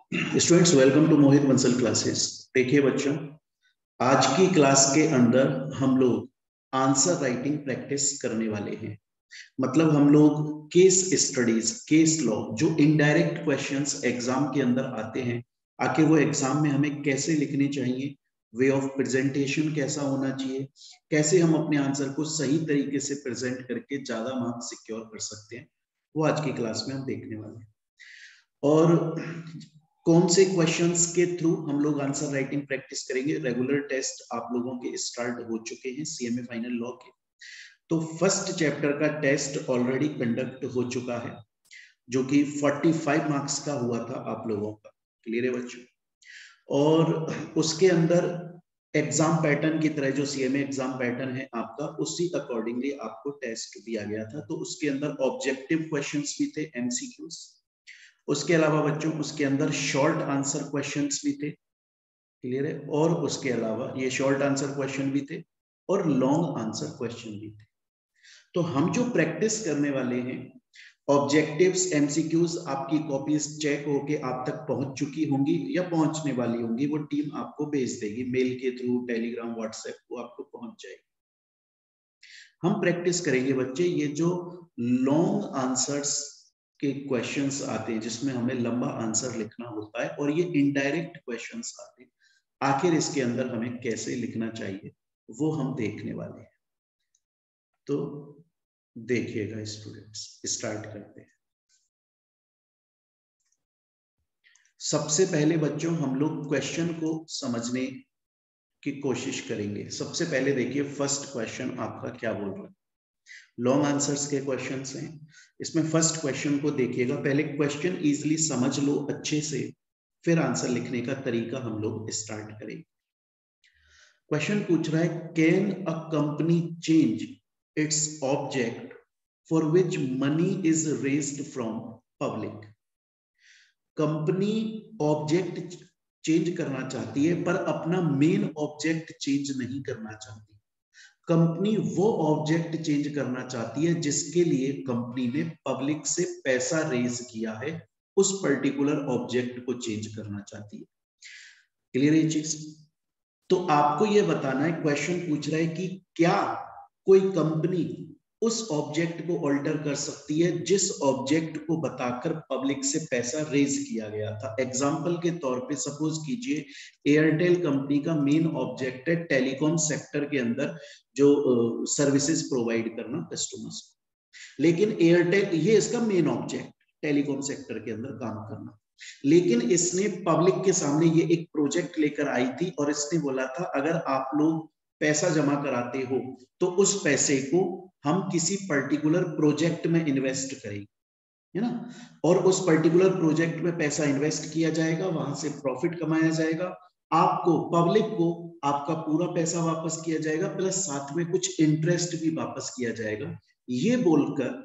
Students, welcome to Mohit Bansal classes. देखिए बच्चों, आज की क्लास के अंदर हम लोग आंसर राइटिंग प्रैक्टिस करने वाले हैं। मतलब हम लोग केस स्टडीज, केस लॉ, जो इनडायरेक्ट क्वेश्चंस एग्जाम के अंदर आते हैं, आखिर वो एग्जाम में हमें कैसे लिखने चाहिए, वे ऑफ प्रेजेंटेशन कैसा होना चाहिए, कैसे हम अपने आंसर को सही तरीके से प्रेजेंट करके ज्यादा मार्क्स सिक्योर कर सकते हैं, वो आज की क्लास में हम देखने वाले हैं। और कौन से क्वेश्चंस के थ्रू हम लोग आंसर राइटिंग प्रैक्टिस करेंगे। रेगुलर टेस्ट आप लोगों के स्टार्ट हो चुके हैं सीएमए फाइनल लॉ के। तो फर्स्ट चैप्टर का टेस्ट ऑलरेडी कंडक्ट हो चुका है, जो कि 45 मार्क्स का हुआ था आप लोगों का। क्लियर है बच्चों? और उसके अंदर एग्जाम पैटर्न की तरह जो सीएमए एग्जाम पैटर्न है आपका, उसी अकॉर्डिंगली आपको टेस्ट दिया गया था। तो उसके अंदर ऑब्जेक्टिव क्वेश्चंस भी थे, एमसीक्यूज। उसके अलावा बच्चों उसके अंदर शॉर्ट आंसर क्वेश्चंस भी थे। क्लियर है? और उसके अलावा ये शॉर्ट आंसर क्वेश्चन भी थे और लॉन्ग आंसर क्वेश्चन भी थे। तो हम जो प्रैक्टिस करने वाले हैं, ऑब्जेक्टिव्स, एमसीक्यूज, आपकी कॉपीज चेक होके आप तक पहुंच चुकी होंगी या पहुंचने वाली होंगी। वो टीम आपको भेज देगी मेल के थ्रू, टेलीग्राम, व्हाट्सएप, वो आपको पहुंच जाएगी। हम प्रैक्टिस करेंगे बच्चे ये जो लॉन्ग आंसर्स के क्वेश्चंस आते हैं, जिसमें हमें लंबा आंसर लिखना होता है, और ये इनडायरेक्ट क्वेश्चंस आते हैं, आखिर इसके अंदर हमें कैसे लिखना चाहिए वो हम देखने वाले हैं। तो देखिएगा स्टूडेंट्स, स्टार्ट करते हैं। सबसे पहले बच्चों हम लोग क्वेश्चन को समझने की कोशिश करेंगे। सबसे पहले देखिए फर्स्ट क्वेश्चन आपका क्या बोल रहा है। लॉन्ग आंसर्स के क्वेश्चंस हैं। इसमें फर्स्ट क्वेश्चन को देखिएगा। पहले क्वेश्चन इजीली समझ लो अच्छे से, फिर आंसर लिखने का तरीका हम लोग स्टार्ट करेंगे। क्वेश्चन पूछ रहा है, can a company change its object for which money is raised from public. Company object change करना चाहती है पर अपना मेन ऑब्जेक्ट चेंज नहीं करना चाहती। कंपनी वो ऑब्जेक्ट चेंज करना चाहती है जिसके लिए कंपनी ने पब्लिक से पैसा रेज किया है, उस पर्टिकुलर ऑब्जेक्ट को चेंज करना चाहती है। क्लियर है चीज? तो आपको यह बताना है, क्वेश्चन पूछ रहा है कि क्या कोई कंपनी उस ऑब्जेक्ट को ऑल्टर कर सकती है जिस ऑब्जेक्ट को बताकर पब्लिक से पैसा रेज किया गया था। एग्जांपल के तौर पे सपोज कीजिए एयरटेल कंपनी का मेन ऑब्जेक्ट है टेलीकॉम सेक्टर के अंदर जो सर्विसेज प्रोवाइड करना कस्टमर्स को। लेकिन एयरटेल, ये इसका मेन ऑब्जेक्ट टेलीकॉम सेक्टर के अंदर काम करना। लेकिन इसने पब्लिक के सामने ये एक प्रोजेक्ट लेकर आई थी और इसने बोला था अगर आप लोग पैसा जमा कराते हो तो उस पैसे को हम किसी पर्टिकुलर प्रोजेक्ट में इन्वेस्ट करेंगे, है ना। और उस पर्टिकुलर प्रोजेक्ट में पैसा इन्वेस्ट किया जाएगा, वहां से प्रॉफिट कमाया जाएगा, आपको, पब्लिक को आपका पूरा पैसा वापस किया जाएगा, प्लस साथ में कुछ इंटरेस्ट भी वापस किया जाएगा। ये बोलकर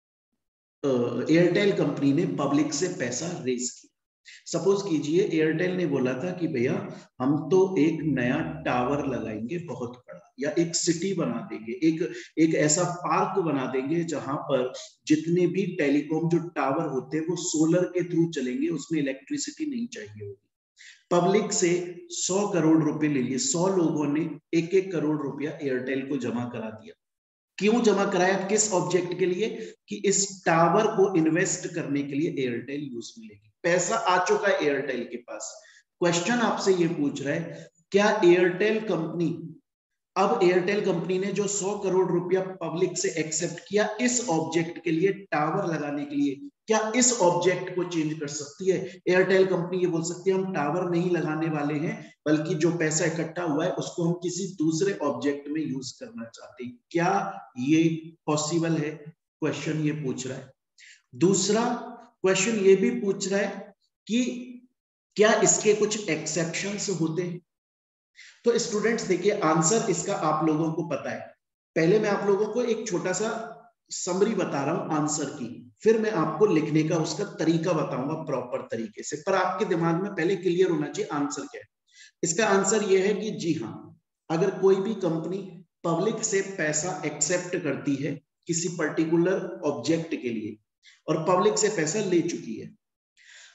एयरटेल कंपनी ने पब्लिक से पैसा रेज किया। सपोज कीजिए एयरटेल ने बोला था कि भैया हम तो एक नया टावर लगाएंगे बहुत बड़ा, या एक सिटी बना देंगे, एक ऐसा पार्क बना देंगे जहां पर जितने भी टेलीकॉम जो टावर होते हैं वो सोलर के थ्रू चलेंगे, उसमें इलेक्ट्रिसिटी नहीं चाहिए होगी। पब्लिक से 100 करोड़ रुपए ले लिए, 100 लोगों ने 1-1 करोड़ रुपया एयरटेल को जमा करा दिया। क्यों जमा कराया? किस ऑब्जेक्ट के लिए? कि इस टावर को इन्वेस्ट करने के लिए एयरटेल यूज में लेगी। पैसा आ चुका है एयरटेल के पास। क्वेश्चन आपसे ये पूछ रहा है, क्या एयरटेल कंपनी, अब एयरटेल कंपनी ने जो 100 करोड़ रुपया पब्लिक से एक्सेप्ट किया इस ऑब्जेक्ट के लिए, टावर लगाने के लिए, क्या इस ऑब्जेक्ट को चेंज कर सकती है? एयरटेल कंपनी ये बोल सकती है हम टावर नहीं लगाने वाले हैं, बल्कि जो पैसा इकट्ठा हुआ है उसको हम किसी दूसरे ऑब्जेक्ट में यूज करना चाहते हैं। क्या ये पॉसिबल है? क्वेश्चन ये पूछ रहा है। दूसरा क्वेश्चन ये भी पूछ रहा है कि क्या इसके कुछ एक्सेप्शंस होते हैं। तो स्टूडेंट्स देखिए, आंसर इसका आप लोगों को पता है। पहले मैं आप लोगों को एक छोटा सा समरी बता रहा हूं आंसर की, फिर मैं आपको लिखने का उसका तरीका बताऊंगा प्रॉपर तरीके से। पर आपके दिमाग में पहले क्लियर होना चाहिए आंसर क्या है। इसका आंसर यह है कि जी हाँ, अगर कोई भी कंपनी पब्लिक से पैसा एक्सेप्ट करती है किसी पर्टिकुलर ऑब्जेक्ट के लिए और पब्लिक से पैसा ले चुकी है,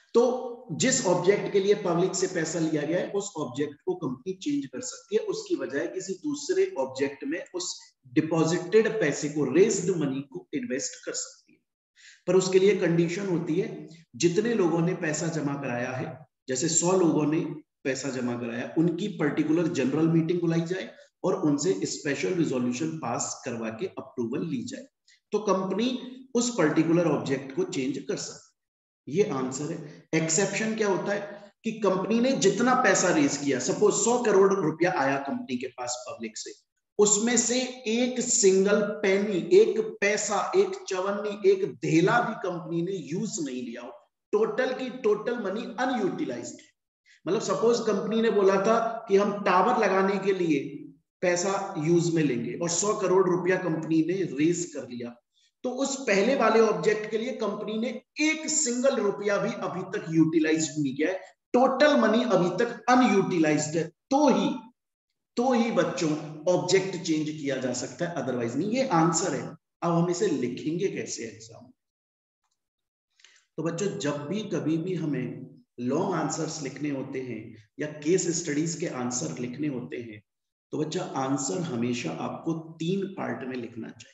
तो जिस ऑब्जेक्ट के लिए पब्लिक से पैसा लिया गया है उस ऑब्जेक्ट को कंपनी चेंज कर सकती है, उसकी बजाय किसी दूसरे ऑब्जेक्ट में उस डिपॉजिटेड पैसे को, रेज्ड मनी को इन्वेस्ट कर सकती है। पर उसके लिए कंडीशन होती है, जितने लोगों ने पैसा जमा कराया है, जैसे 100 लोगों ने पैसा जमा कराया, उनकी पर्टिकुलर जनरल मीटिंग बुलाई जाए और उनसे स्पेशल रिजोल्यूशन पास करवा के अप्रूवल ली जाए, तो कंपनी उस पर्टिकुलर ऑब्जेक्ट को चेंज कर सकती है। ये आंसर है। एक्सेप्शन क्या होता है कि कंपनी ने जितना पैसा रेज किया, सपोज 100 करोड़ रुपया आया कंपनी के पास पब्लिक से, उसमें से एक सिंगल पेनी, एक पैसा, एक चवन्नी, एक धेला भी कंपनी ने यूज नहीं लिया हो, टोटल की टोटल मनी अनयूटिलाइज्ड है। मतलब सपोज कंपनी ने बोला था कि हम टावर लगाने के लिए पैसा यूज में लेंगे और 100 करोड़ रुपया कंपनी ने रेज कर लिया, तो उस पहले वाले ऑब्जेक्ट के लिए कंपनी ने एक सिंगल रुपया भी अभी तक यूटिलाइज नहीं किया है, टोटल मनी अभी तक अनयूटिलाइज्ड है, तो ही बच्चों ऑब्जेक्ट चेंज किया जा सकता है, अदरवाइज नहीं। ये आंसर है। अब हम इसे लिखेंगे कैसे एग्जाम में? तो बच्चों जब भी कभी भी हमें लॉन्ग आंसर्स लिखने होते हैं या केस स्टडीज के आंसर लिखने होते हैं, तो बच्चा आंसर हमेशा आपको 3 पार्ट में लिखना चाहिए।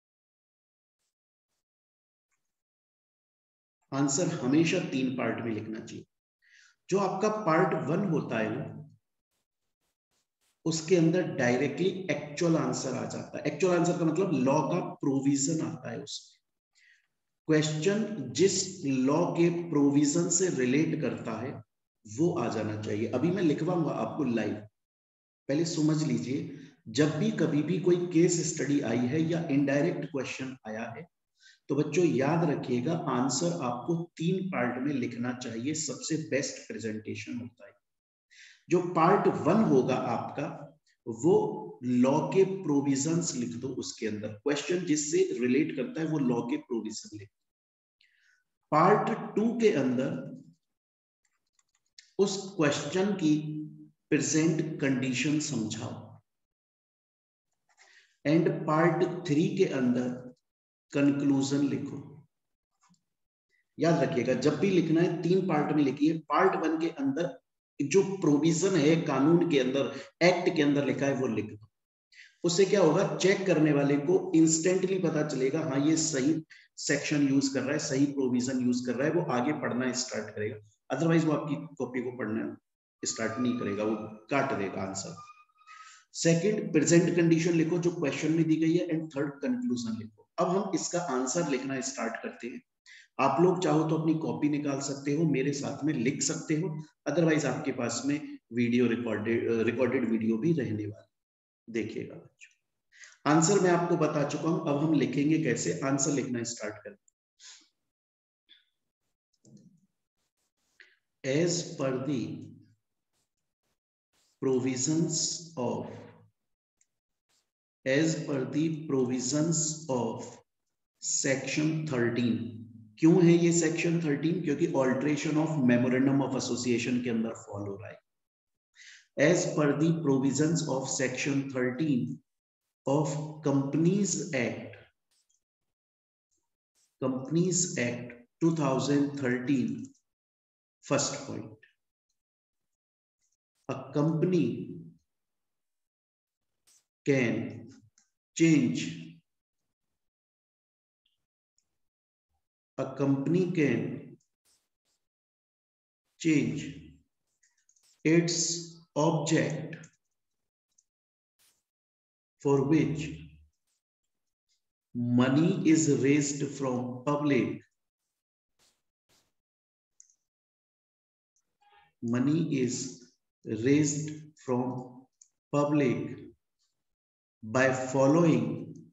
आंसर हमेशा 3 पार्ट में लिखना चाहिए। जो आपका पार्ट 1 होता है ना, उसके अंदर डायरेक्टली एक्चुअल आंसर आ जाता है। एक्चुअल आंसर का मतलब लॉ का प्रोविजन आता है उसमें। क्वेश्चन जिस लॉ के प्रोविजन से रिलेट करता है वो आ जाना चाहिए। अभी मैं लिखवाऊंगा आपको लाइव, पहले समझ लीजिए। जब भी कभी भी कोई केस स्टडी आई है या इनडायरेक्ट क्वेश्चन आया है, तो बच्चों याद रखिएगा आंसर आपको 3 पार्ट में लिखना चाहिए, सबसे बेस्ट प्रेजेंटेशन होता है। जो पार्ट 1 होगा आपका, वो लॉ के प्रोविजंस लिख दो, उसके अंदर क्वेश्चन जिससे रिलेट करता है वो लॉ के प्रोविजन लिख दो। पार्ट 2 के अंदर उस क्वेश्चन की प्रेजेंट कंडीशन समझाओ, एंड पार्ट 3 के अंदर कंक्लूजन लिखो। याद रखिएगा जब भी लिखना है 3 पार्ट में लिखिए। पार्ट 1 के अंदर जो प्रोविजन है कानून के अंदर, एक्ट के अंदर लिखा है वो लिख दो। उससे क्या होगा, चेक करने वाले को इंस्टेंटली पता चलेगा हाँ ये सही सेक्शन यूज कर रहा है, सही प्रोविजन यूज कर रहा है, वो आगे पढ़ना स्टार्ट करेगा। अदरवाइज वो आपकी कॉपी को पढ़ना स्टार्ट नहीं करेगा, वो काट देगा आंसर। सेकंड, प्रेजेंट कंडीशन लिखो जो क्वेश्चन में दी गई है, एंड थर्ड कंक्लूजन लिखो। अब हम इसका आंसर लिखना स्टार्ट करते हैं। आप लोग चाहो तो अपनी कॉपी निकाल सकते हो, मेरे साथ में लिख सकते हो, अदरवाइज आपके पास में वीडियो रिकॉर्डेड वीडियो भी रहने वाला, देखिएगा बच्चों। आंसर मैं आपको बता चुका हूं, अब हम लिखेंगे कैसे। आंसर लिखना स्टार्ट करें। As per the provisions of, as per the provisions of section 13। क्यों है ये सेक्शन 13? क्योंकि alteration of memorandum of association के अंदर फॉलो हो रहा है। As per the provisions of section 13 of Companies Act 2013, first point, a company can change, a company can change its object for which money is raised from public, money is raised from public by following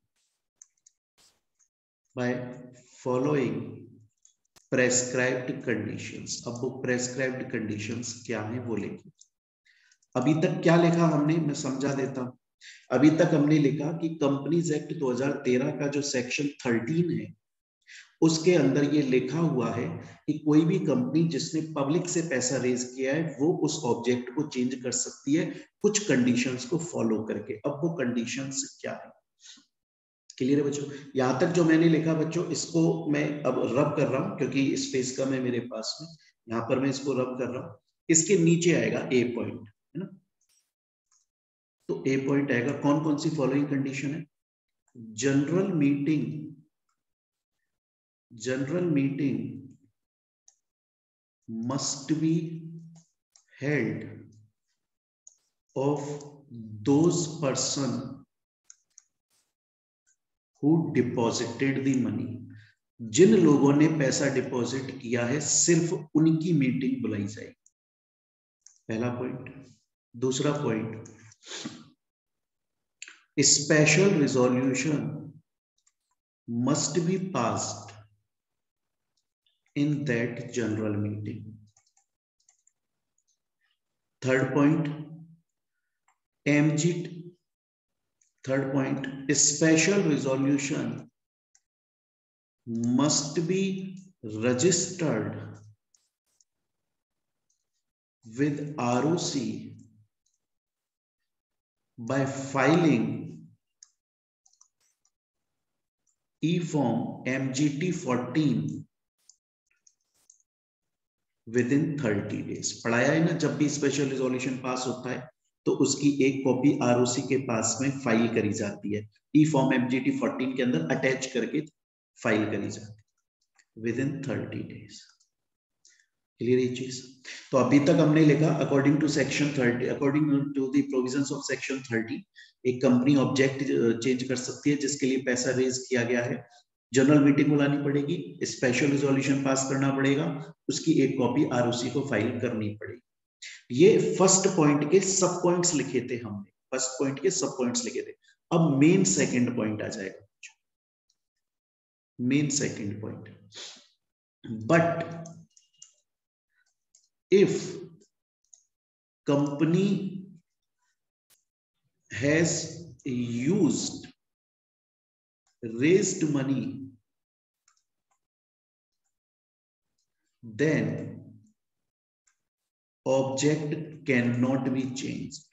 prescribed conditions। अब वो prescribed conditions क्या है वो लिखिए। अभी तक क्या लिखा हमने, मैं समझा देता हूं। अभी तक हमने लिखा कि कंपनीज एक्ट 2013 का जो सेक्शन 13 है, उसके अंदर ये लिखा हुआ है कि कोई भी कंपनी जिसने पब्लिक से पैसा रेज किया है वो उस ऑब्जेक्ट को चेंज कर सकती है कुछ कंडीशंस को फॉलो करके। अब वो कंडीशंस क्या है? क्लियर है बच्चों? यहां तक जो मैंने लिखा बच्चों, इसको मैं अब रब कर रहा हूं क्योंकि स्पेस कम है मेरे पास में, यहां पर मैं इसको रब कर रहा हूं। इसके नीचे आएगा ए पॉइंट, है ना? तो ए पॉइंट आएगा, कौन कौन सी फॉलोइंग कंडीशन है? General meeting must be held of those person who deposited the money। जिन लोगों ने पैसा डिपॉजिट किया है सिर्फ उनकी मीटिंग बुलाई जाएगी, पहला पॉइंट। दूसरा point, special resolution must be passed in that general meeting। third point, third point, special resolution must be registered with ROC by filing e-form MGT 14 within 30 days. पढ़ाया है ना, जब भी स्पेशल रिजोल्यूशन पास होता है तो उसकी एक कॉपी आरओसी के पास में फाइल करी जाती है, ई फॉर्म एमजीटी 14 के अंदर अटैच करके फाइल करी जाती है विद इन 30 डेज। क्लियर ये चीज? तो अभी तक हमने लिखा according to section 30, according to the provisions of section 30 एक कंपनी ऑब्जेक्ट चेंज कर सकती है जिसके लिए पैसा रेज किया गया है, जनरल मीटिंग बुलानी पड़ेगी, स्पेशल रिजोल्यूशन पास करना पड़ेगा, उसकी एक कॉपी आरओसी को फाइल करनी पड़ेगी। ये फर्स्ट पॉइंट के सब पॉइंट्स लिखे थे हमने, फर्स्ट पॉइंट के सब पॉइंट्स लिखे थे। अब मेन सेकंड पॉइंट आ जाएगा, main second point, but if company has used raised money, then object cannot be changed,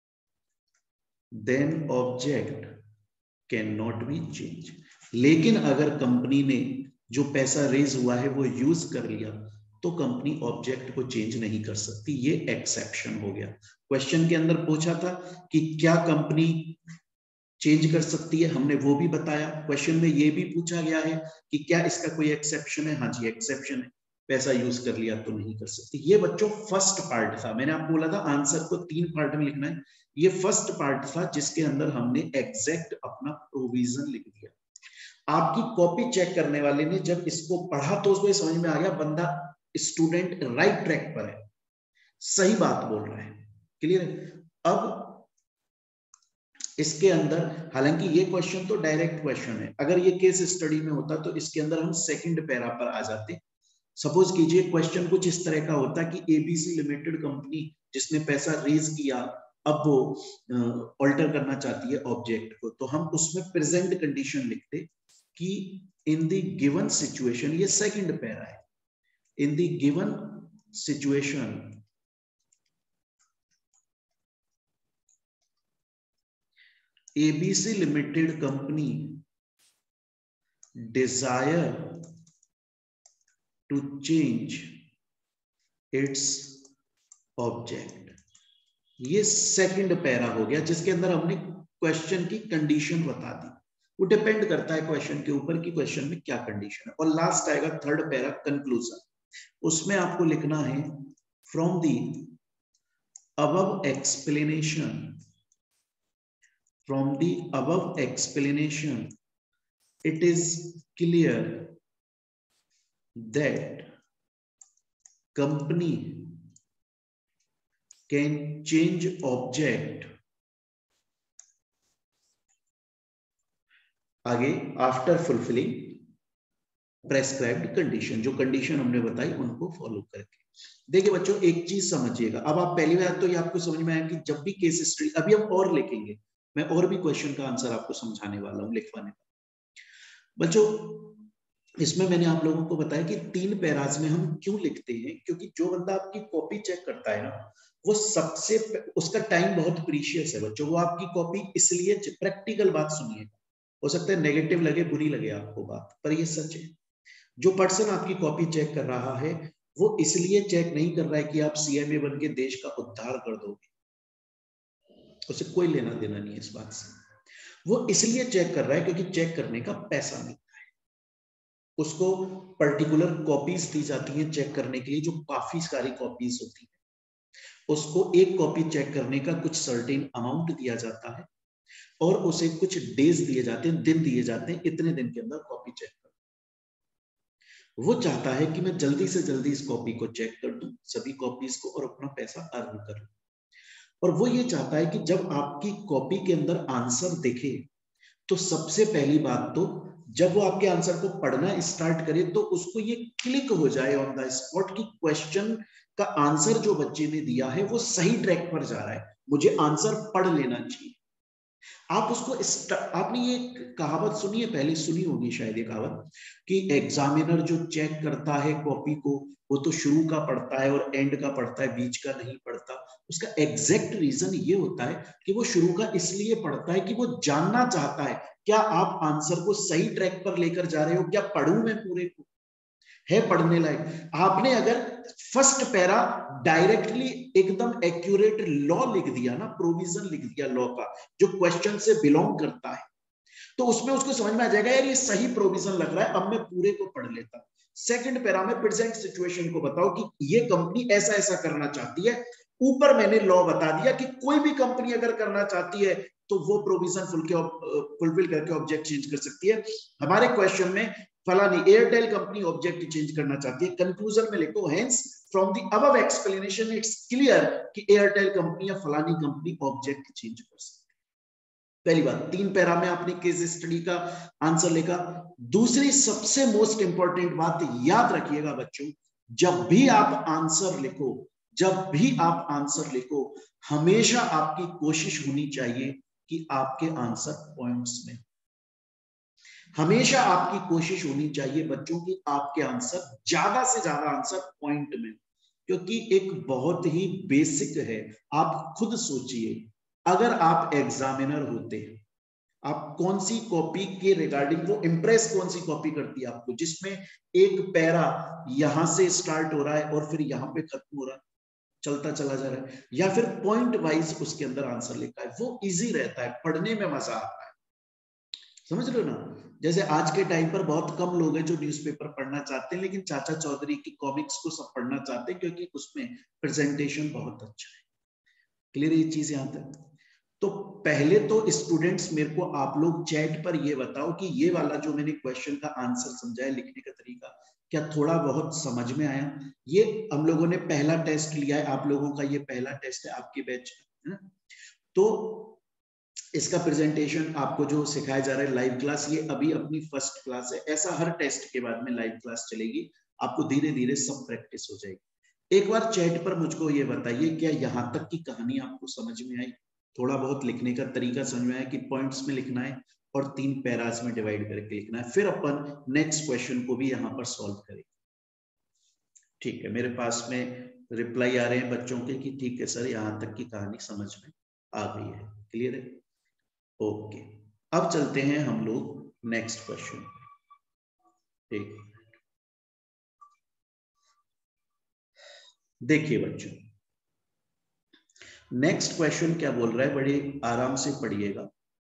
then object cannot be changed। लेकिन अगर कंपनी ने जो पैसा रेज हुआ है वो यूज कर लिया तो कंपनी ऑब्जेक्ट को चेंज नहीं कर सकती, ये एक्सेप्शन हो गया। क्वेश्चन के अंदर पूछा था कि क्या कंपनी चेंज कर सकती है, हमने वो भी बताया। क्वेश्चन में ये भी पूछा गया है कि क्या इसका कोई एक्सेप्शन है, हाँ जी एक्सेप्शन है, पैसा यूज कर लिया तो नहीं कर सकती। ये बच्चों फर्स्ट पार्ट था, मैंने आपको बोला था आंसर को 3 पार्ट में लिखना है, ये फर्स्ट पार्ट था जिसके अंदर हमने एग्जैक्ट अपना प्रोविजन लिख दिया। आपकी कॉपी चेक करने वाले ने जब इसको पढ़ा तो उसको समझ में आ गया बंदा स्टूडेंट राइट ट्रैक पर है, सही बात बोल रहा है। क्लियर है? अब इसके अंदर, हालांकि ये क्वेश्चन तो डायरेक्ट क्वेश्चन है, अगर ये केस स्टडी में होता तो इसके अंदर हम सेकंड पैरा पर आ जाते। सपोज कीजिए क्वेश्चन कुछ इस तरह का होता कि एबीसी लिमिटेड कंपनी जिसने पैसा रेज किया अब वो ऑल्टर करना चाहती है ऑब्जेक्ट को, तो हम उसमें प्रेजेंट कंडीशन लिखते कि इन द गिवन सिचुएशन, ये सेकंड पैरा है, in the given situation ABC Limited company desire to change its object। ये सेकंड पैरा हो गया जिसके अंदर हमने क्वेश्चन की कंडीशन बता दी। वो डिपेंड करता है क्वेश्चन के ऊपर कि क्वेश्चन में क्या कंडीशन है। और लास्ट आएगा थर्ड पैरा कंक्लूजन, उसमें आपको लिखना है from the above explanation, from the above explanation it is clear that company can change object आगे after fulfilling prescribed condition, जो कंडीशन हमने बताई उनको फॉलो करके। देखिए बच्चों एक चीज समझिएगा, अब आप पहली बार तो ये आपको समझ में आया कि जब भी केस स्टडी, अभी हम और लिखेंगे, मैं और भी क्वेश्चन का आंसर आपको समझाने वाला हूं, लिखवाने वाला। बच्चों इसमें मैंने आप लोगों को बताया कि 3 पैराज में हम क्यों लिखते हैं, क्योंकि जो बंदा आपकी कॉपी चेक करता है ना, वो सबसे उसका टाइम बहुत प्रीशियस है बच्चों, वो आपकी कॉपी इसलिए, प्रैक्टिकल बात सुनिएगा, हो सकता है नेगेटिव लगे, बुरी लगे आपको बात, पर ये सच है। जो पर्सन आपकी कॉपी चेक कर रहा है वो इसलिए चेक नहीं कर रहा है कि आप सीएमए बन के देश का उद्धार कर दोगे, उसे कोई लेना देना नहीं है इस बात से। वो इसलिए चेक कर रहा है क्योंकि चेक करने का पैसा मिलता है, उसको पर्टिकुलर कॉपीज दी जाती हैं चेक करने के लिए, जो काफी सारी कॉपीज होती है। उसको एक कॉपी चेक करने का कुछ सर्टेन अमाउंट दिया जाता है और उसे कुछ डेज दिए जाते हैं, दिन दिए जाते हैं, इतने दिन के अंदर कॉपी चेक कर। वो चाहता है कि मैं जल्दी से जल्दी इस कॉपी को चेक कर दूं, सभी कॉपीज को, और अपना पैसा अर्न कर लूं। और वो ये चाहता है कि जब आपकी कॉपी के अंदर आंसर दिखे तो सबसे पहली बात तो जब वो आपके आंसर को पढ़ना स्टार्ट करे तो उसको ये क्लिक हो जाए ऑन द स्पॉट कि क्वेश्चन का आंसर जो बच्चे ने दिया है वो सही ट्रैक पर जा रहा है, मुझे आंसर पढ़ लेना चाहिए। आप उसको आपने ये कहावत सुनी है, पहले सुनी होगी शायद ये कहावत, कि एग्जामिनर जो चेक करता है कॉपी को वो तो शुरू का पढ़ता है और एंड का पढ़ता है, बीच का नहीं पढ़ता। उसका एग्जैक्ट रीजन ये होता है कि वो शुरू का इसलिए पढ़ता है कि वो जानना चाहता है क्या आप आंसर को सही ट्रैक पर लेकर जा रहे हो, क्या पढ़ूं मैं पूरे को, है पढ़ने लायक। आपने अगर फर्स्ट पैरा डायरेक्टली एकदम एक्यूरेट लॉ लिख दिया ना, प्रोविजन लिख दिया लॉ का जो क्वेश्चन से बिलोंग करता है, तो उसमें उसको समझ में आ जाएगा यार ये सही प्रोविजन लग रहा है, अब मैं पूरे को पढ़ लेता हूं। सेकंड पैरा में प्रेजेंट सिचुएशन को बताओ कि ये कंपनी ऐसा ऐसा करना चाहती है, ऊपर मैंने लॉ बता दिया कि कोई भी कंपनी अगर करना चाहती है तो वो प्रोविजन फुलफिल करके ऑब्जेक्ट चेंज कर सकती है। हमारे क्वेश्चन में फलानी एयरटेल कंपनी ऑब्जेक्ट चेंज करना चाहती है, कंक्लूजन में लिखो hence from the above explanation it's clear कि एयरटेल कंपनी या फलानी कंपनी ऑब्जेक्ट चेंज कर सकती है। पहली बात, 3 पैरा में आपने केस स्टडी का आंसर लिखा। दूसरी सबसे मोस्ट इंपॉर्टेंट बात याद रखिएगा बच्चों, जब भी आप आंसर लिखो, जब भी आप आंसर लिखो, हमेशा आपकी कोशिश होनी चाहिए कि आपके आंसर पॉइंट्स में, हमेशा आपकी कोशिश होनी चाहिए बच्चों की आपके आंसर ज्यादा से ज्यादा आंसर पॉइंट में, क्योंकि एक बहुत ही बेसिक है। आप खुद सोचिए, अगर आप एग्जामिनर होते हैं, आप कौन सी कॉपी के रिगार्डिंग, वो इंप्रेस कौन सी कॉपी करती है आपको जिसमें एक पैरा यहां से स्टार्ट हो रहा है और फिर यहां पे खत्म हो रहा है, चलता चला जा रहा है, या फिर पॉइंट वाइज उसके अंदर आंसर लिखा है, वो इजी रहता है, पढ़ने में मजा आता है। समझ रहे हो ना? जैसे आज के टाइम पर बहुत कम लोग हैं जो न्यूज़पेपर पढ़ना चाहते हैं, लेकिन चाचा चौधरी की कॉमिक्स को सब पढ़ना चाहते हैं क्योंकि उसमें प्रेजेंटेशन बहुत अच्छा है। क्लियर ये चीज यहां तक? तो पहले तो स्टूडेंट्स मेरे को आप लोग चैट पर ये बताओ कि ये वाला जो मैंने क्वेश्चन का आंसर समझाया, लिखने का तरीका क्या थोड़ा बहुत समझ में आया? ये हम लोगों ने पहला टेस्ट लिया है, आप लोगों का ये पहला टेस्ट है आपके बैच में, तो इसका प्रेजेंटेशन आपको जो सिखाया जा रहा है लाइव क्लास, ये अभी अपनी फर्स्ट क्लास है। ऐसा हर टेस्ट के बाद में लाइव क्लास चलेगी, आपको धीरे धीरे सब प्रैक्टिस हो जाएगी। एक बार चैट पर मुझको ये बताइए, क्या यहां तक की कहानी आपको समझ में आई? थोड़ा बहुत लिखने का तरीका समझ में आया कि पॉइंट्स में लिखना है और 3 पैराज में डिवाइड करके लिखना है, फिर अपन नेक्स्ट क्वेश्चन को भी यहाँ पर सॉल्व करेंगे। ठीक है, मेरे पास में रिप्लाई आ रहे हैं बच्चों के कि ठीक है सर, यहाँ तक की कहानी समझ में आ गई है। क्लियर है? ओके, अब चलते हैं हम लोग नेक्स्ट क्वेश्चन। ठीक, देखिए बच्चों, नेक्स्ट क्वेश्चन क्या बोल रहा है, बड़े आराम से पढ़िएगा।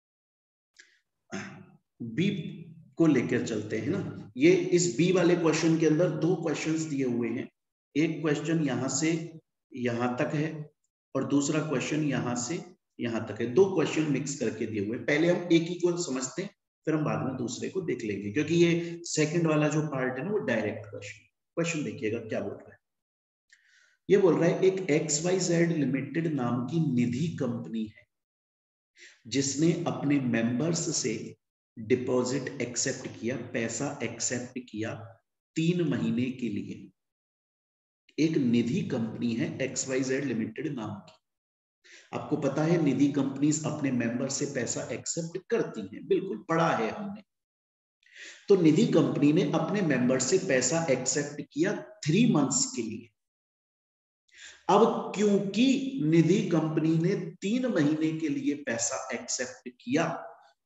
बी को लेकर चलते हैं ना। ये इस बी वाले क्वेश्चन के अंदर 2 क्वेश्चंस दिए हुए हैं, एक क्वेश्चन यहां से यहां तक है और दूसरा क्वेश्चन यहां से यहां तक है। 2 क्वेश्चन मिक्स करके दिए हुए हैं। पहले हम एक ही को समझते हैं, फिर हम बाद में दूसरे को देख लेंगे, क्योंकि ये सेकंड वाला जो पार्ट है ना वो डायरेक्ट क्वेश्चन देखिएगा क्या बोल रहा है। ये बोल रहा है एक XYZ लिमिटेड नाम की निधि कंपनी है जिसने अपने मेंबर्स से डिपॉजिट एक्सेप्ट किया, पैसा एक्सेप्ट किया 3 महीने के लिए। एक निधि कंपनी है XYZ लिमिटेड नाम की। आपको पता है निधि कंपनीज अपने मेंबर से पैसा एक्सेप्ट करती हैं, बिल्कुल पढ़ा है हमने। तो निधि कंपनी ने अपने मेंबर से पैसा एक्सेप्ट किया 3 मंथ्स के लिए। अब क्योंकि निधि कंपनी ने 3 महीने के लिए पैसा एक्सेप्ट किया,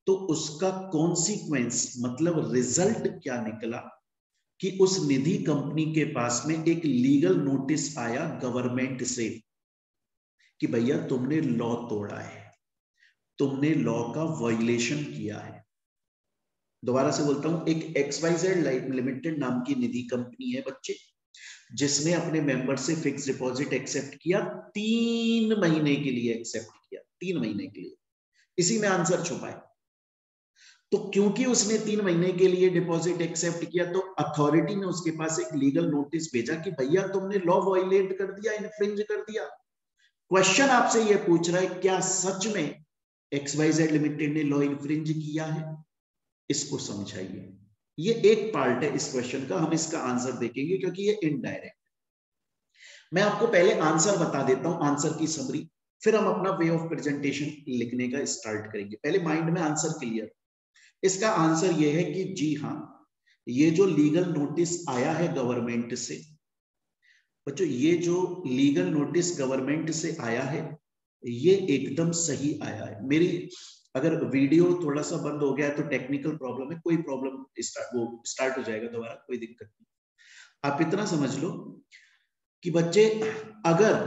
तो उसका कॉन्सिक्वेंस मतलब रिजल्ट क्या निकला कि उस निधि कंपनी के पास में एक लीगल नोटिस आया गवर्नमेंट से कि भैया तुमने लॉ तोड़ा है, तुमने लॉ का वायलेशन किया है। दोबारा से बोलता हूं, एक XYZ लिमिटेड नाम की निधि कंपनी है बच्चे, जिसने अपने मेंबर से फिक्स डिपॉजिट एक्सेप्ट किया, 3 महीने के लिए एक्सेप्ट किया, 3 महीने के लिए। इसी में आंसर छुपा है। तो क्योंकि उसने 3 महीने के लिए डिपॉजिट एक्सेप्ट किया, तो अथॉरिटी ने उसके पास एक लीगल नोटिस भेजा कि भैया तुमने लॉ वायलेट कर दिया, इन्फ्रिंज कर दिया। क्वेश्चन आपसे ये पूछ रहा है, क्या सच में XYZ लिमिटेड ने लॉ इन्फ्रिंज किया है? इसको समझाइए। ये एक पार्ट है इस क्वेश्चन का, हम इसका आंसर देखेंगे क्योंकि ये इनडायरेक्ट। मैं आपको पहले आंसर बता देता हूं, आंसर की समरी, फिर हम अपना वे ऑफ प्रेजेंटेशन लिखने का स्टार्ट करेंगे। पहले माइंड में आंसर क्लियर। इसका आंसर ये है कि जी हाँ, ये जो लीगल नोटिस आया है गवर्नमेंट से, बच्चों ये जो लीगल नोटिस गवर्नमेंट से आया है, ये एकदम सही आया है। मेरी अगर वीडियो थोड़ा सा बंद हो गया है तो टेक्निकल प्रॉब्लम है, कोई प्रॉब्लम स्टार्ट हो जाएगा दोबारा, कोई दिक्कत नहीं। आप इतना समझ लो कि बच्चे, अगर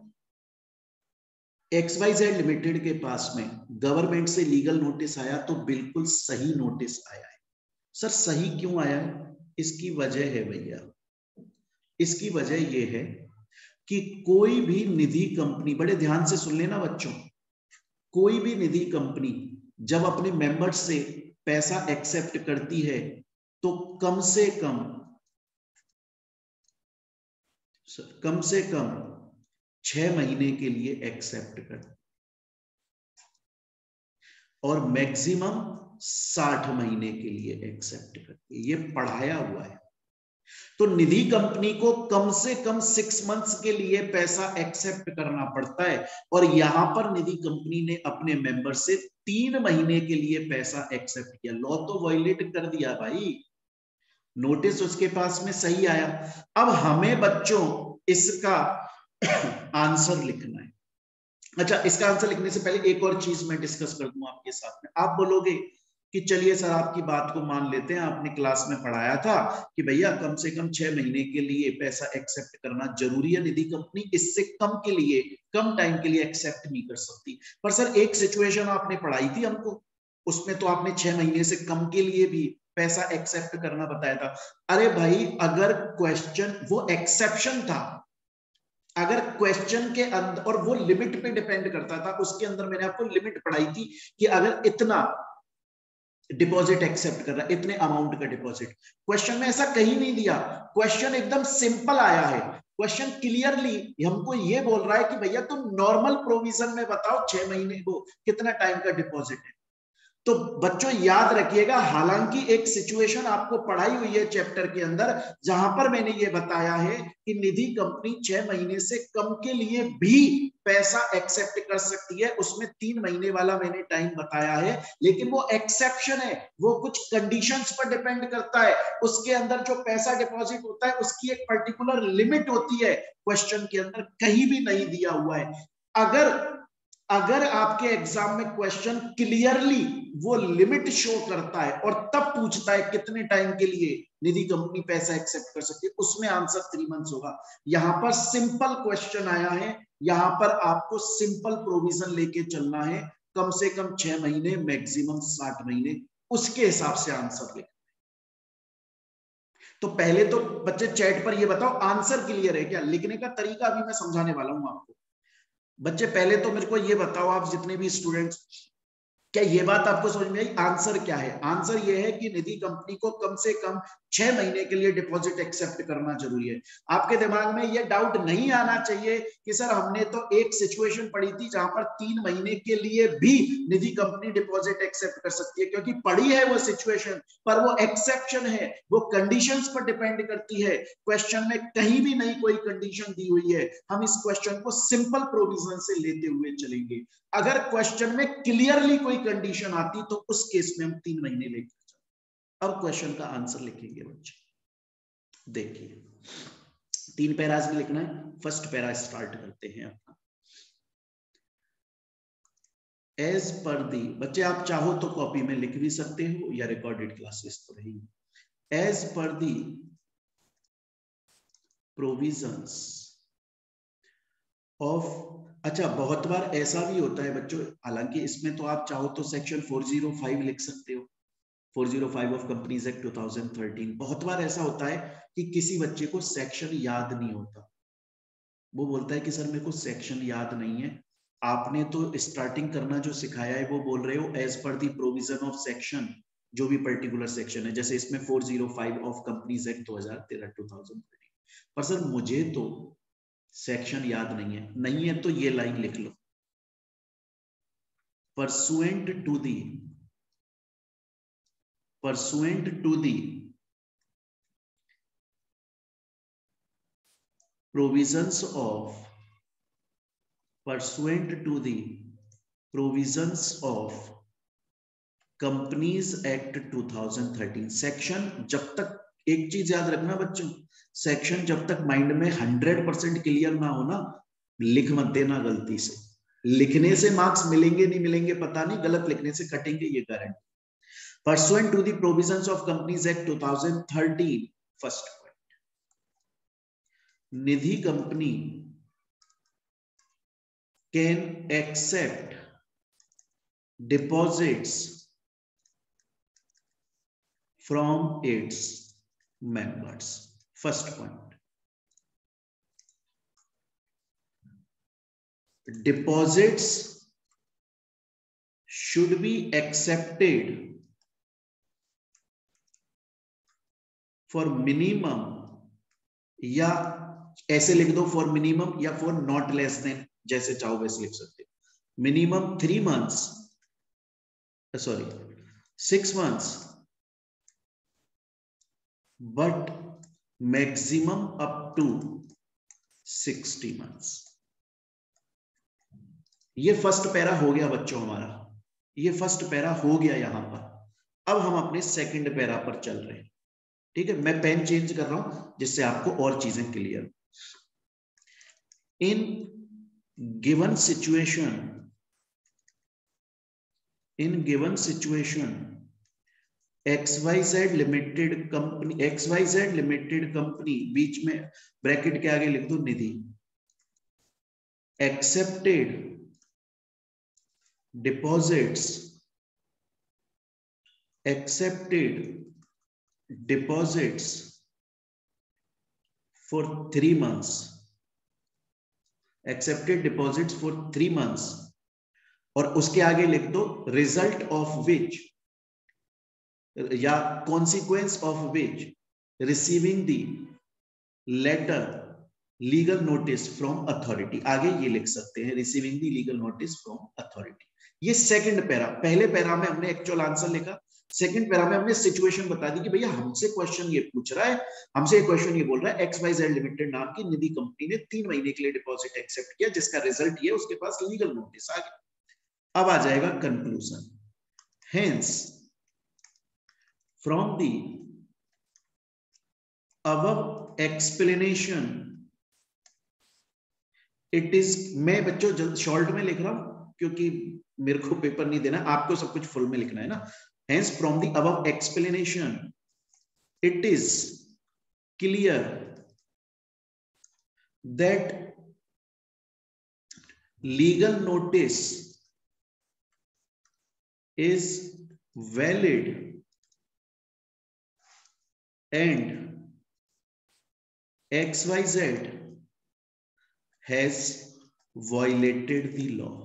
XYZ लिमिटेड के पास में गवर्नमेंट से लीगल नोटिस आया तो बिल्कुल सही नोटिस आया है। सर सही क्यों आया है? इसकी वजह है भैया, इसकी वजह यह है कि कोई भी निधि कंपनी, बड़े ध्यान से सुन लेना बच्चों, कोई भी निधि कंपनी जब अपने मेंबर्स से पैसा एक्सेप्ट करती है तो कम से कम 6 महीने के लिए एक्सेप्ट करती और मैक्सिमम 60 महीने के लिए एक्सेप्ट करती है। ये पढ़ाया हुआ है। तो निधि कंपनी को कम से कम 6 मंथ्स के लिए पैसा एक्सेप्ट करना पड़ता है, और यहां पर निधि कंपनी ने अपने मेंबर से 3 महीने के लिए पैसा एक्सेप्ट किया। लॉ तो वायलेट कर दिया भाई, नोटिस उसके पास में सही आया। अब हमें बच्चों इसका आंसर लिखना है। अच्छा, इसका आंसर लिखने से पहले एक और चीज मैं डिस्कस कर दूं आपके साथ में। आप बोलोगे कि चलिए सर आपकी बात को मान लेते हैं, आपने क्लास में पढ़ाया था कि भैया कम से कम 6 महीने के लिए पैसा एक्सेप्ट करना जरूरी है, निधि कंपनी इससे कम के लिए, कम टाइम के लिए एक्सेप्ट नहीं कर सकती। पर सर एक सिचुएशन आपने पढ़ाई थी हमको, उसमें तो आपने 6 महीने से कम के लिए भी पैसा एक्सेप्ट करना बताया था। अरे भाई, अगर क्वेश्चन वो एक्सेप्शन था, अगर क्वेश्चन के अंदर, और वो लिमिट पे डिपेंड करता था, उसके अंदर मैंने आपको लिमिट पढ़ाई थी कि अगर इतना डिपॉजिट एक्सेप्ट कर रहा है, इतने अमाउंट का डिपॉजिट, क्वेश्चन में ऐसा कहीं नहीं दिया। क्वेश्चन एकदम सिंपल आया है। क्वेश्चन क्लियरली हमको ये बोल रहा है कि भैया तुम नॉर्मल प्रोविजन में बताओ 6 महीने को कितना टाइम का डिपॉजिट है। तो बच्चों याद रखिएगा, हालांकि एक सिचुएशन आपको पढ़ाई हुई है चैप्टर के अंदर, जहां पर मैंने ये बताया है कि निधि कंपनी 6 महीने से कम के लिए भी पैसा एक्सेप्ट कर सकती है, उसमें 3 महीने वाला मैंने टाइम बताया है, लेकिन वो एक्सेप्शन है, वो कुछ कंडीशंस पर डिपेंड करता है। उसके अंदर जो पैसा डिपॉजिट होता है उसकी एक पर्टिकुलर लिमिट होती है, क्वेश्चन के अंदर कहीं भी नहीं दिया हुआ है। अगर आपके एग्जाम में क्वेश्चन क्लियरली वो लिमिट शो करता है और तब पूछता है कितने टाइम के लिए निधि कंपनी पैसा एक्सेप्ट कर सकती है, उसमें आंसर 3 मंथ्स होगा। यहां पर सिंपल क्वेश्चन आया है, यहां पर आपको सिंपल प्रोविजन लेके चलना है, कम से कम 6 महीने, मैक्सिमम 60 महीने, उसके हिसाब से आंसर लिखना है। तो पहले तो बच्चे चैट पर ये बताओ आंसर क्लियर है क्या? लिखने का तरीका अभी मैं समझाने वाला हूं आपको। बच्चे पहले तो मेरे को ये बताओ, आप जितने भी स्टूडेंट्स, क्या ये बात आपको समझ में आई? आंसर क्या है? आंसर ये है कि निधि कंपनी को कम से कम 6 महीने के लिए डिपॉजिट एक्सेप्ट करना जरूरी है। आपके दिमाग में ये डाउट नहीं आना चाहिए कि सर हमने तो एक सिचुएशन पढ़ी थी जहां पर 3 महीने के लिए भी निधि कंपनी डिपॉजिट एक्सेप्ट कर सकती है, क्योंकि पढ़ी है वो सिचुएशन, पर वो एक्सेप्शन है, वो कंडीशंस पर डिपेंड करती है। क्वेश्चन में कहीं भी नहीं कोई कंडीशन दी हुई है, हम इस क्वेश्चन को सिंपल प्रोविजन से लेते हुए चलेंगे। अगर क्वेश्चन में क्लियरली कोई कंडीशन आती तो उस केस में हम 3 महीने लेकर चलते। अब क्वेश्चन का आंसर लिखेंगे बच्चे, देखिए 3 पैराज में लिखना है। फर्स्ट पैरा स्टार्ट करते हैं अपना। एज पर दी, बच्चे आप चाहो तो कॉपी में लिख भी सकते हो या रिकॉर्डेड क्लासेस तो रहेगी, as per the provisions of. अच्छा, बहुत बार ऐसा भी होता है बच्चों, हालांकि इसमें तो आप चाहो तो सेक्शन 405 लिख सकते हो, 405 ऑफ कंपनीज एक्ट 2013। बहुत बार ऐसा होता है कि किसी बच्चे को सेक्शन याद नहीं होता, वो बोलता है कि सर मेरे को सेक्शन याद नहीं है। आपने तो स्टार्टिंग करना जो सिखाया है वो बोल रहे हो as per the provision of section, जो भी पर्टिकुलर सेक्शन है, जैसे इसमें 405 ऑफ कंपनीज एक्ट 2013 2013। पर सर मुझे तो सेक्शन याद नहीं है, नहीं है तो ये लाइन लिख लो, pursuant to the provisions of companies act 2013 section. जब तक, एक चीज याद रखना बच्चों, सेक्शन जब तक माइंड में 100% क्लियर ना हो ना, लिख मत देना गलती से। लिखने से मार्क्स मिलेंगे नहीं मिलेंगे पता नहीं, गलत लिखने से कटेंगे ये guarantee. Pursuant to the provisions of Companies Act 2013, first point, Nidhi company can accept deposits from its members. First point, deposits should be accepted for minimum, या ऐसे लिख दो फॉर मिनिमम या फॉर नॉट लेस देन, जैसे चाहो वैसे लिख सकते हो। Minimum 3 months, sorry 6 months, but maximum up to 60 months। ये फर्स्ट पैरा हो गया बच्चों हमारा, ये फर्स्ट पैरा हो गया यहां पर। अब हम अपने सेकंड पैरा पर चल रहे हैं, ठीक है। मैं पेन चेंज कर रहा हूं जिससे आपको और चीजें clear. In given situation XYZ limited company, बीच में ब्रैकेट के आगे लिख दो Nidhi, accepted deposits for 3 months, accepted deposits for 3 months, और उसके आगे लिख दो रिजल्ट ऑफ विच या consequence of which receiving the letter legal notice from authority. आगे ये लिख सकते हैं receiving the legal notice from authority. ये सेकंड पैरा। पहले पैरा में हमने एक्चुअल आंसर लिखा, सेकंड पैरा में हमने सिचुएशन बता दी कि भैया हमसे क्वेश्चन ये पूछ रहा है, हमसे क्वेश्चन ये बोल रहा है XYZ लिमिटेड नाम की निधि कंपनी ने 3 महीने के लिए डिपॉजिट एक्सेप्ट किया, जिसका रिजल्ट ये उसके पास लीगल नोटिस आ गया। अब आ जाएगा conclusion. Hence from the above explanation it is, मैं बच्चों शॉर्ट में लिख रहा हूं क्योंकि मेरे को पेपर नहीं देना, आपको सब कुछ फुल में लिखना है ना। Hence, from the above explanation, it is clear that legal notice is valid and XYZ has violated the law।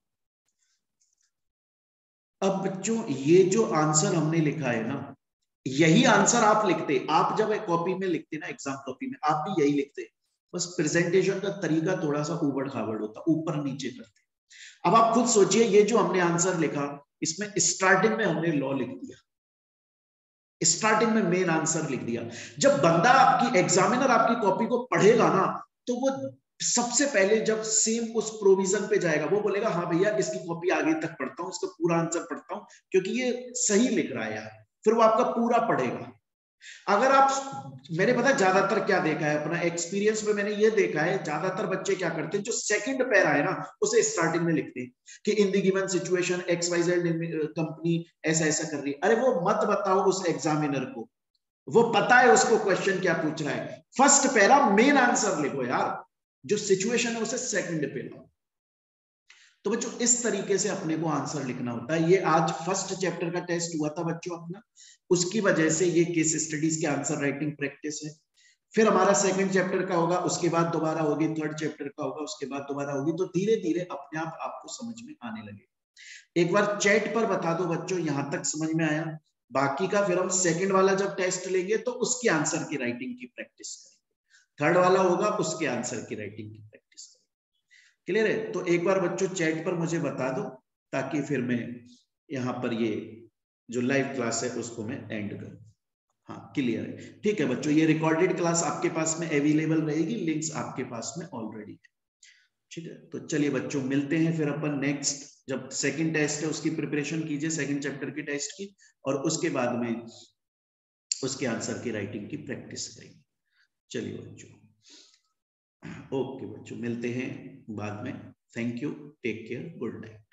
अब बच्चों ये जो आंसर हमने लिखा है ना, यही आंसर आप लिखते, आप जब कॉपी में लिखते ना, एग्जाम कॉपी में आप भी यही लिखते, बस प्रेजेंटेशन का तरीका थोड़ा सा उबड़ खाबड़ होता, ऊपर नीचे करते। अब आप खुद सोचिए, ये जो हमने आंसर लिखा, इसमें स्टार्टिंग में हमने लॉ लिख दिया, स्टार्टिंग में मेन आंसर लिख दिया। जब बंदा आपकी एग्जामिनर आपकी कॉपी को पढ़ेगा ना, तो वो सबसे पहले जब सेम उस प्रोविजन पे जाएगा, वो बोलेगा हाँ भैया इसकी कॉपी आगे तक पढ़ता हूँ, इसका पूरा आंसर पढ़ता हूँ, क्योंकि ये सही लिख रहा है यार। फिर वो आपका पूरा पढ़ेगा। अगर आप, मैंने पता ज्यादातर क्या देखा है अपना एक्सपीरियंस में, मैंने ये देखा है ज्यादातर बच्चे क्या करते हैं, जो सेकंड पैरा है ना उसे स्टार्टिंग में लिखते हैं कि in the given situation XYZ company ऐसा ऐसा कर रही है। अरे वो मत बताओ उस एग्जामिनर को, वो पता है उसको क्वेश्चन क्या पूछ रहा है। फर्स्ट पैरा मेन आंसर लिखो यार, जो सिचुएशन है उसे सेकंड पे लाओ। तो बच्चों इस तरीके से अपने को आंसर लिखना होता है। ये आज फर्स्ट चैप्टर का टेस्ट हुआ था बच्चों अपना, उसकी वजह से ये केस स्टडीज के आंसर राइटिंग प्रैक्टिस है। फिर हमारा सेकंड चैप्टर का होगा, उसके बाद दोबारा होगी, थर्ड चैप्टर का होगा, उसके बाद दोबारा होगी। तो धीरे धीरे अपने आप आपको समझ में आने लगे। एक बार चैट पर बता दो बच्चों यहां तक समझ में आया, बाकी का फिर हम सेकंड वाला जब टेस्ट लेंगे तो उसके आंसर की राइटिंग की प्रैक्टिस करेंगे, थर्ड वाला होगा उसके आंसर की राइटिंग की प्रैक्टिस करेंगे। क्लियर है? तो एक बार बच्चों चैट पर मुझे बता दो, ताकि फिर मैं यहाँ पर ये जो लाइव क्लास है उसको मैं एंड करूं। हाँ क्लियर है, ठीक है बच्चों। ये रिकॉर्डेड क्लास आपके पास में अवेलेबल रहेगी, लिंक्स आपके पास में ऑलरेडी है। ठीक है, तो चलिए बच्चों मिलते हैं फिर अपन नेक्स्ट, जब सेकंड टेस्ट है उसकी प्रिपरेशन कीजिए, सेकंड चैप्टर की टेस्ट की, और उसके बाद में उसके आंसर की राइटिंग की प्रैक्टिस करेंगे। चलिए बच्चों, ओके बच्चों मिलते हैं बाद में। Thank you, take care, good night.